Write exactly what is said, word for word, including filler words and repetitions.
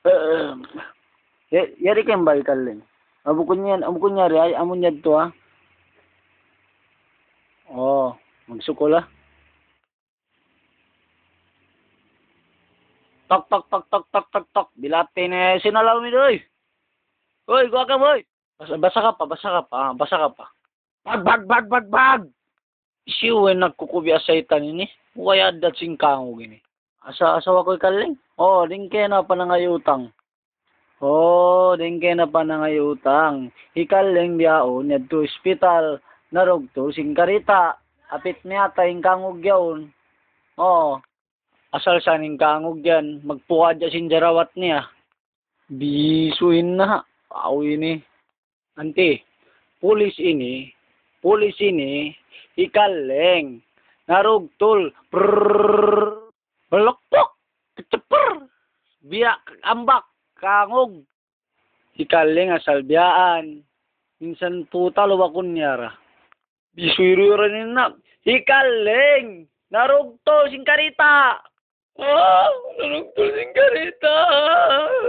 Uh, yari kayong balikal din. Amo kunyan, amo kunyari ay amo nyad to ha. Oh, magsukol ha. Tok tok tok tok tok tok tok. Bilate ni sinalaw mi doy. Hoy, gua ka boy. Basa, basa ka pa, basa ka pa, ah, basa ka pa. Bag bag bag bag bag. Siwen nagkukubi asaytan ini. Kaya dat singkango gini. Asa asawa ko kaling. Oh, dingke na pa nangayutang. Oh, dingke na pa nangayutang. Ikaling biyaon yadto ospital narugto singkarita. Apit niya tayong kangog yaon. Oh, asal saning kangog yan. Magpuka dya sinjarawat niya. Bisuin na. Pao ini. Ante, pulis ini, pulis ini, ikaleng, narugtol, prrrr, balokpok, kecepur, biak, ambak, kangog, ikaleng asal biyaan, minsan puta luwa kunyara, bisuiruran na, ikaleng, narugtol, singkarita, oh, narugtol, singkarita,